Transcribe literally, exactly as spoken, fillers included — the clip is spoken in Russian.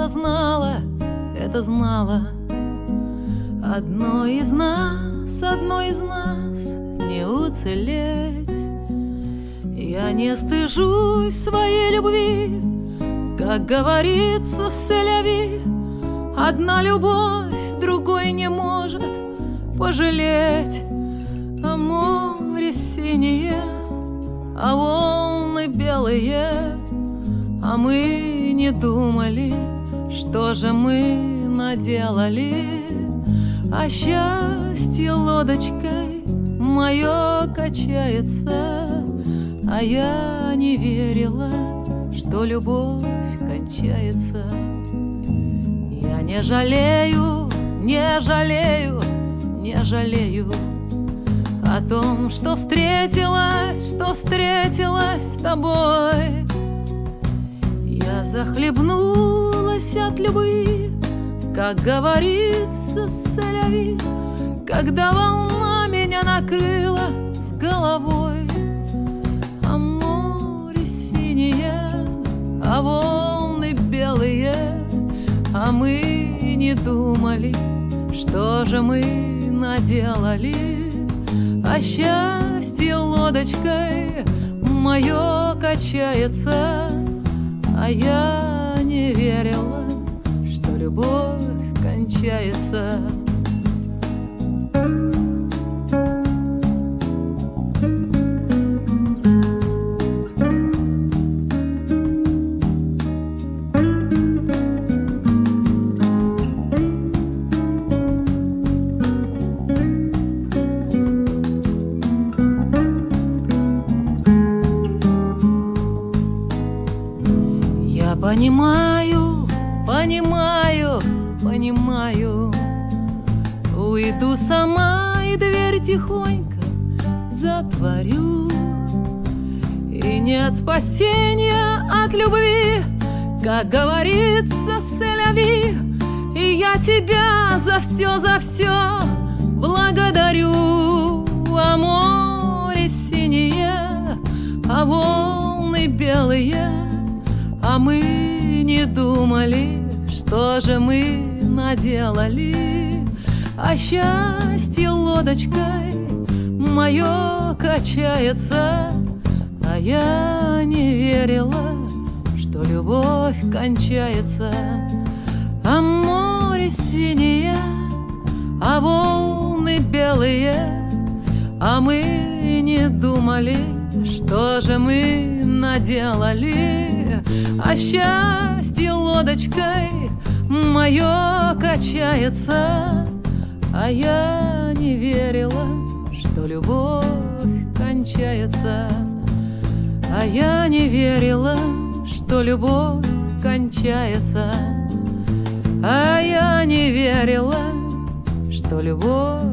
знала, это знала. Одной из нас, одной из нас не уцелеть. Я не стыжусь своей любви, как говорится, сэляви. Одна любовь другой не может пожалеть. А море синее, а волны белые, а мы не думали, что же мы наделали. А счастье лодочкой мое качается, а я не верила, что любовь кончается. Я не жалею, не жалею, не жалею о том, что встретилась, что встретилась с тобой. Я захлебнулась от любви, как говорится, сэляви, когда волна меня накрыла с головой. А море синее, а волны белые, а мы не думали, что же мы наделали. А счастье лодочкой мое качается, а я не верила, что любовь кончается. Я понимаю, понимаю, понимаю, уйду сама и дверь тихонько затворю. И нет спасения от любви, как говорится, сэляви. И я тебя за все, за все благодарю. А море синее, а волны белые, а мы не думали, что же мы наделали. А счастье лодочкой мое качается, а я не верила, что любовь кончается. А море синее, а волны белые, а мы не думали, что же мы наделали. А счастье лодочкой мое качается, а я не верила, что любовь кончается. А я не верила, что любовь кончается. А я не верила, что любовь